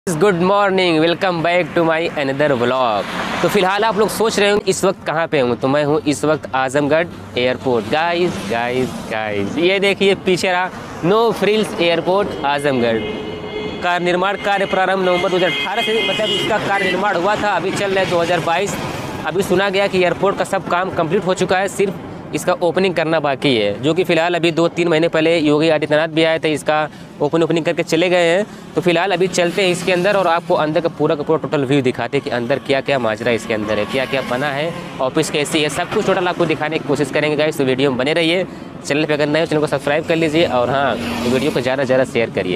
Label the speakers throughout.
Speaker 1: Good morning, welcome back to my another vlog. तो फिलहाल आप लोग सोच रहे होंगे इस वक्त कहाँ पे हूँ, तो मैं हूँ इस वक्त आजमगढ़ एयरपोर्ट। गाइस ये देखिए पीछे रहा नो फ्रिल्स एयरपोर्ट आजमगढ़ का निर्माण कार्य प्रारंभ नवंबर 2018 से मतलब इसका कार्य निर्माण हुआ था। अभी चल रहा है 2022। अभी सुना गया कि एयरपोर्ट का सब काम कंप्लीट हो चुका है, सिर्फ इसका ओपनिंग करना बाकी है, जो कि फ़िलहाल अभी 2-3 महीने पहले योगी आदित्यनाथ भी आए थे, इसका ओपनिंग करके चले गए हैं। तो फिलहाल अभी चलते हैं इसके अंदर और आपको अंदर का पूरा टोटल व्यू दिखाते हैं कि अंदर क्या क्या माजरा इसके अंदर है, क्या क्या बना है, ऑफिस कैसी है, सब कुछ टोटल आपको दिखाने की कोशिश करेंगे गाइस। तो वीडियो में बने रहिए। चैनल पे अगर नए हो चैनल को सब्सक्राइब कर लीजिए और हाँ, तो वीडियो को ज़्यादा से ज़्यादा शेयर करिए।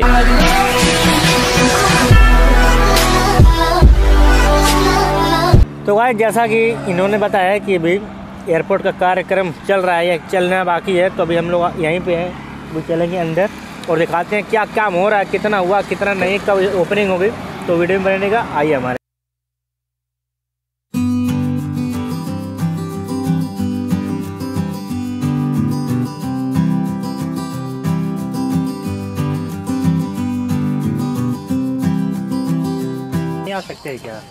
Speaker 2: तो गाइस जैसा कि इन्होंने बताया कि अभी एयरपोर्ट का कार्यक्रम चल रहा है या चलना बाकी है, तो अभी हम लोग यहीं पे हैं। वो चलेंगे अंदर और दिखाते हैं क्या काम हो रहा है, कितना हुआ कितना नहीं, कब ओपनिंग होगी। तो वीडियो में बनेगा, आइए हमारे। आ सकते हैं क्या?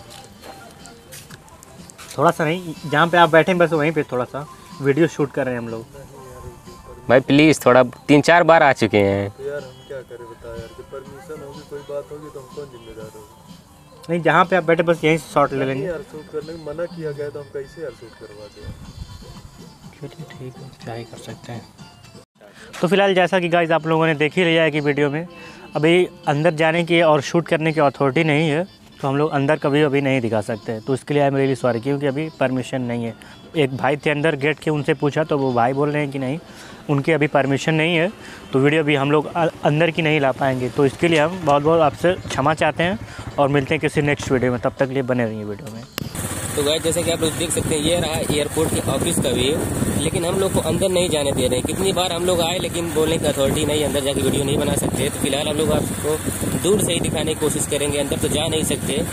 Speaker 2: थोड़ा सा नहीं, जहाँ पे आप बैठे बस वहीं पे थोड़ा सा वीडियो शूट कर रहे हैं हम लोग।
Speaker 1: भाई प्लीज़, थोड़ा 3-4 बार आ चुके हैं।
Speaker 3: तो यार हम क्या करें बता यार, कि परमिशन होगी कोई बात होगी तो हम कौन जिम्मेदार होगा?
Speaker 2: नहीं, जहाँ पे आप बैठे बस यहीं से शॉट ले लेंगे।
Speaker 3: यार शूट करने को मना किया गया तो हम कैसे यार शूट करवाते हैं?
Speaker 2: चलिए ठीक है, क्या ही कर सकते हैं। तो फिलहाल जैसा कि गाइस आप लोगों ने देख ही लिया है कि वीडियो में अभी अंदर जाने की और शूट करने की अथॉरिटी नहीं है, तो हम लोग अंदर कभी अभी नहीं दिखा सकते। तो इसके लिए आई एम रियली सॉरी, क्योंकि अभी परमिशन नहीं है। एक भाई थे अंदर गेट के, उनसे पूछा तो वो भाई बोल रहे हैं कि नहीं, उनकी अभी परमिशन नहीं है, तो वीडियो अभी हम लोग अंदर की नहीं ला पाएंगे। तो इसके लिए हम बहुत बहुत आपसे क्षमा चाहते हैं और मिलते हैं किसी नेक्स्ट वीडियो में। तब तक लिए बने रहिए वीडियो में।
Speaker 1: तो गाइस जैसे कि आप लोग देख सकते हैं, ये रहा एयरपोर्ट के ऑफिस का व्यू, लेकिन हम लोग को अंदर नहीं जाने दे रहे हैं। कितनी बार हम लोग आए लेकिन बोलने की अथॉरिटी नहीं, अंदर जाके वीडियो नहीं बना सकते। तो फिलहाल हम लोग आपको दूर से ही दिखाने की कोशिश करेंगे, अंदर तो जा नहीं सकते।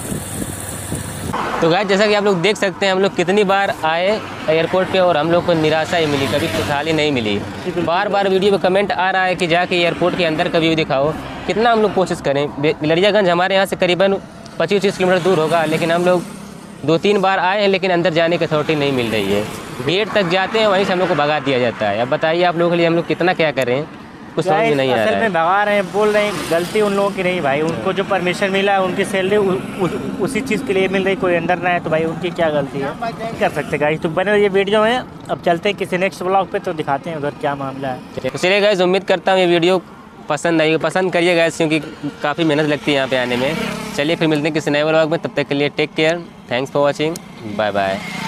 Speaker 1: तो गाइस जैसा कि आप लोग देख सकते हैं, हम लोग कितनी बार आए एयरपोर्ट पे और हम लोग को निराशा ही मिली, कभी खुशहाली नहीं मिली। बार बार वीडियो पे कमेंट आ रहा है कि जाके एयरपोर्ट के अंदर का व्यू दिखाओ। कितना हम लोग कोशिश करें, बिलरियागंज हमारे यहाँ से करीबन 25-30 किलोमीटर दूर होगा, लेकिन हम लोग 2-3 बार आए हैं लेकिन अंदर जाने की अथॉरिटी नहीं मिल रही है। गेट तक जाते हैं, वहीं से हम लोग को भगा दिया जाता है। अब बताइए आप लोगों के लिए हम लोग कितना क्या करें, कुछ समझ में नहीं आ रहा है।
Speaker 2: असल में भगा रहे हैं, बोल रहे हैं, गलती उन लोगों की नहीं भाई। उनको जो परमिशन मिला है, उनकी सैलरी उसी चीज़ के लिए मिल रही, कोई अंदर ना है, तो भाई उनकी क्या गलती है, कर सकते गाइस। तो बने ये वीडियो में, अब चलते हैं किसी नेक्स्ट ब्लॉग पे, तो दिखाते हैं उधर क्या मामला है।
Speaker 1: तो चलिए गाइस, उम्मीद करता हूँ ये वीडियो पसंद आई, पसंद करिए गाइस, क्योंकि काफ़ी मेहनत लगती है यहाँ पे आने में। चलिए फिर मिलते हैं किसी नए ब्लॉग में, तब तक के लिए take care, thanks for watching, bye bye.